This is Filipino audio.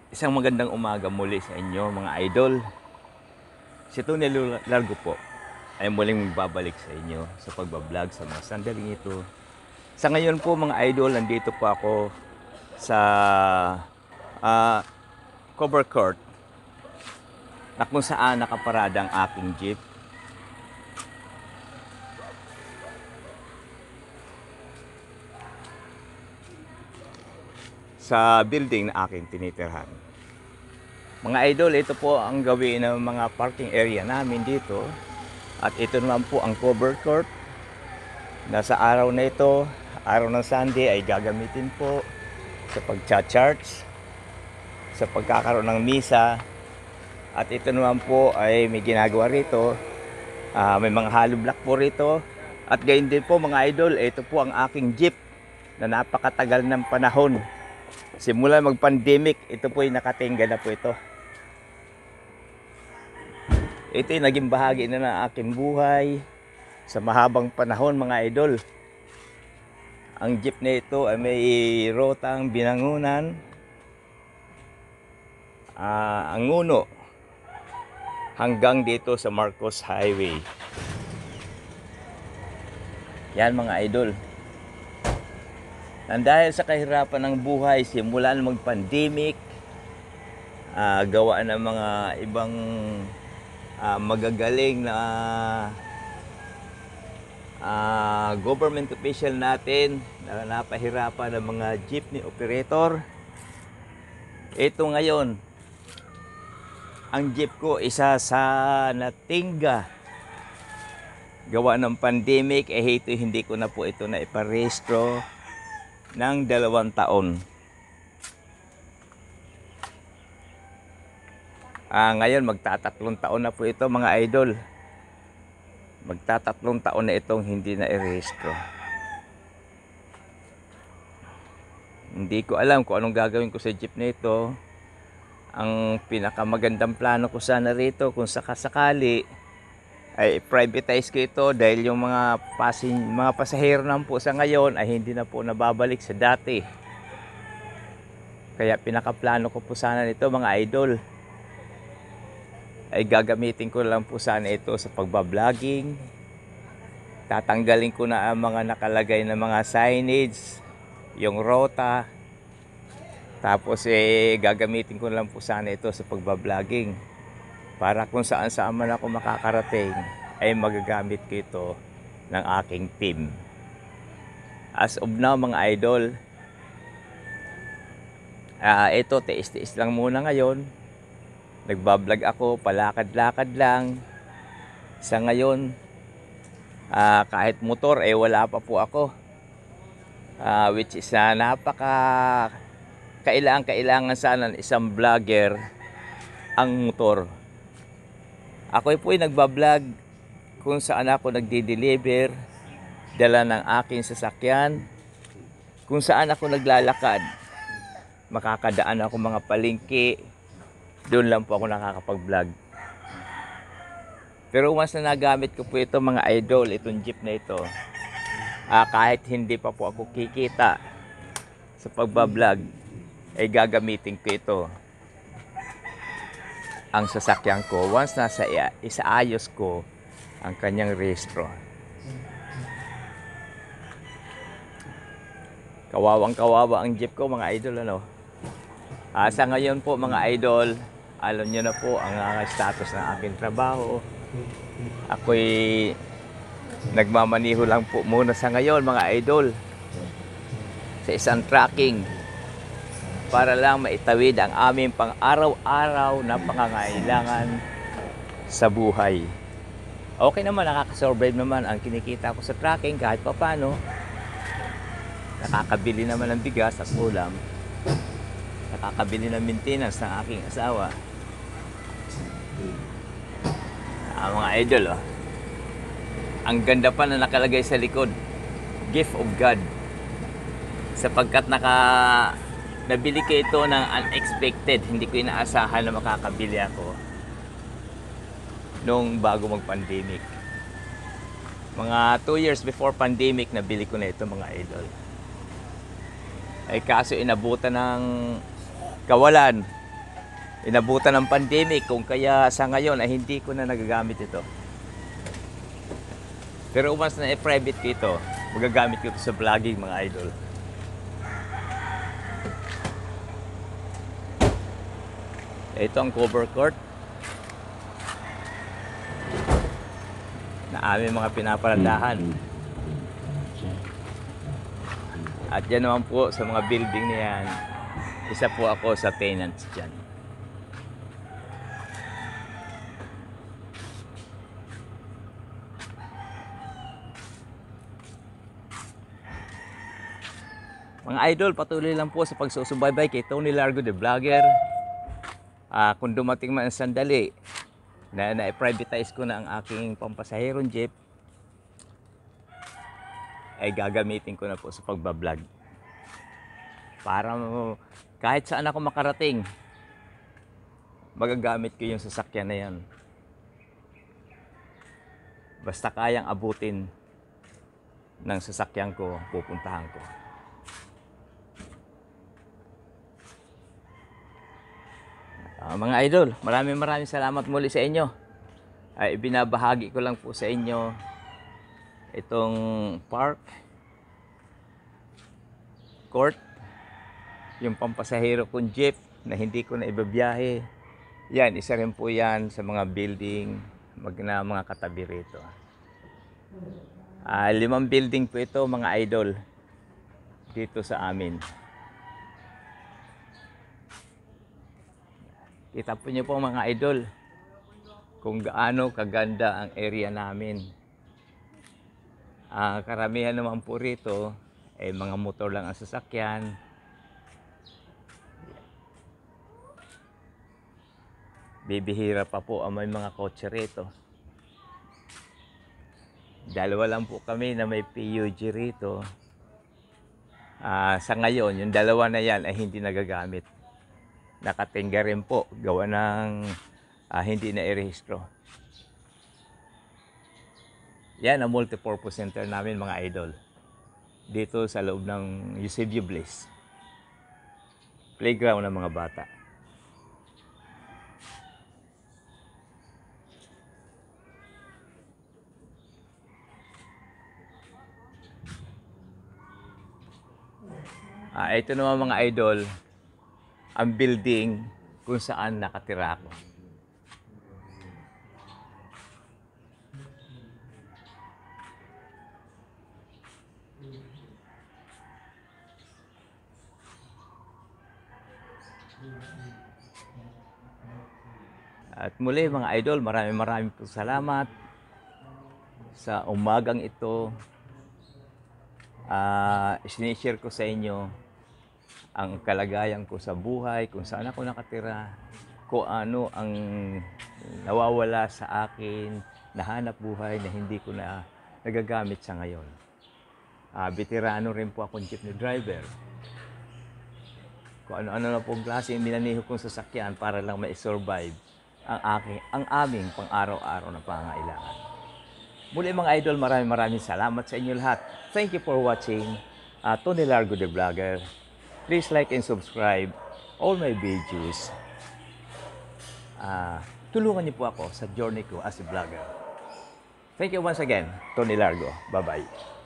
Isang magandang umaga muli sa inyo mga idol. Si Tony Largo po ay muling magbabalik sa inyo sa pagbablog sa mga sandaling ito. Sa ngayon po mga idol, nandito po ako sa cover court na kung saan nakaparada ang aking jeep. Sa building na aking tinitirhan. Mga idol, ito po ang gawin ng mga parking area namin dito. At ito naman po ang cover court. Nasa araw na ito, araw ng Sunday, ay gagamitin po sa pagcha-church, sa pagkakaroon ng misa. At ito naman po ay may ginagawa rito. May mga hollow block po rito. At gayon din po mga idol, ito po ang aking jeep na napakatagal ng panahon. Simula mag-pandemic, ito po ay nakatingga na po ito. Ito ay naging bahagi na ng aking buhay sa mahabang panahon mga idol. Ang jeep na ito ay may rotang Binangonan, Anguno, hanggang dito sa Marcos Highway. Yan mga idol. Nang dahil sa kahirapan ng buhay, simula ng mag-pandemic, gawa ng mga ibang magagaling na government official natin na napahirapan ng mga jeepney operator. Ito ngayon, ang jeep ko isa sa natingga. Gawa ng pandemic, ito hindi ko na po ito na iparehistro ng 2 taon. Ngayon magtatatlong taon na po ito mga idol. Magtatatlong taon na itong hindi na i-rehistro. Hindi ko alam kung anong gagawin ko sa jeep na ito. Ang pinakamagandang plano ko sana rito kung sakasakali ay privatize ko ito dahil yung mga pasahero naman po sa ngayon ay hindi na po nababalik sa dati. Kaya pinakaplano ko po sana nito mga idol ay gagamitin ko lang po sana ito sa pagbabloging. Tatanggalin ko na ang mga nakalagay na mga signage, yung rota. Tapos gagamitin ko lang po sana ito sa pagbabloging. Para kung saan saan man ako makakarating ay magagamit ko ito ng aking team. As of now mga idol, ito tiis-tiis lang muna ngayon. Nagbablog ako, palakad-lakad lang. Sa ngayon, kahit motor wala pa po ako. Which is kailangan sana ng isang vlogger ang motor. Ako po ay nagbablog kung saan ako nagdi-deliver, dala ng aking sasakyan, kung saan ako naglalakad. Makakadaan ako mga palengke, doon lang po ako nakakapag-vlog. Pero once na nagamit ko po ito mga idol, itong jeep na ito, kahit hindi pa po ako kikita sa pagbablog, ay gagamitin ko ito. Ang sasakyan ko once nasa isaayos ko ang kanyang rehistro. Kawawang-kawawa ang jeep ko mga idol ano. Sa ngayon po mga idol, alam niyo na po ang status ng aking trabaho. Ako'y nagmamaniho lang po muna sa ngayon mga idol sa isang tracking para lang maitawid ang aming pang-araw-araw na pangangailangan sa buhay. Okay naman, nakakasurvive naman ang kinikita ko sa tracking kahit pa paano. Nakakabili naman ng bigas at ulam. Nakakabili ng maintenance ng aking asawa. Mga idol, ang ganda pa na nakalagay sa likod, gift of God. Sapagkat nabili ko ito ng unexpected. Hindi ko inaasahan na makakabili ako nung bago mag-pandemic. Mga 2 years before pandemic, nabili ko na ito mga idol. Ay kaso inabutan ng kawalan inabutan ng pandemic, kung kaya sa ngayon ay hindi ko na nagagamit ito. Pero once na i-private ko ito, magagamit ko ito sa vlogging, mga idol. Ito ang cover court na aming mga pinapalandahan. At yan naman po sa mga building na yan, isa po ako sa tenants dyan. Mga idol, patuloy lang po sa pagsusubaybay kay Tony Largo the Vlogger. Kung dumating man ang sandali na na-privatize ko na ang aking pampasaherong jeep, ay gagamitin ko na po sa pagbablog. Para kahit saan ako makarating, magagamit ko yung sasakyan na yan. Basta kayang abutin ng sasakyan ko, pupuntahan ko. Mga idol, maraming salamat muli sa inyo. Ay ibinabahagi ko lang po sa inyo itong park court, yung pampasahero kong jeep na hindi ko na ibabiyahe. Yan, isa rin po yan sa mga building na mga katabi rito. 5 building po ito, mga idol, dito sa amin. Kita po niyo po, mga idol, kung gaano kaganda ang area namin. Karamihan naman po rito ay mga motor lang ang sasakyan. Bibihira pa po ang may mga kotse rito. Dalawa lang po kami na may PUG rito. Sa ngayon, yung dalawa na yan ay hindi nagagamit. Nakatingga rin po, gawa ng hindi na i-rehistro. Yan ang multipurpose center namin, mga idol. Dito sa loob ng Eusebio Bliss. Playground ng mga bata. Ito naman, mga idol, ang building kung saan nakatira ako. At muli, mga idol, maraming po salamat sa umagang ito. Sinishare ko sa inyo ang kalagayan ko sa buhay, kung saan ako nakatira, kung ano ang nawawala sa akin, nahanap buhay na hindi ko na nagagamit sa ngayon. Veterano rin po akong jeepney driver. Kung ano-ano na pong klase yung minaniho kong sasakyan para lang ma-survive ang aming pang-araw-araw na pangangailangan. Muli, mga idol, maraming salamat sa inyo lahat. Thank you for watching Tony Largo the Vlogger. Please like and subscribe all my videos. Tulungan niyo po ako sa journey ko as a vlogger. Thank you once again, Tony Largo. Bye-bye.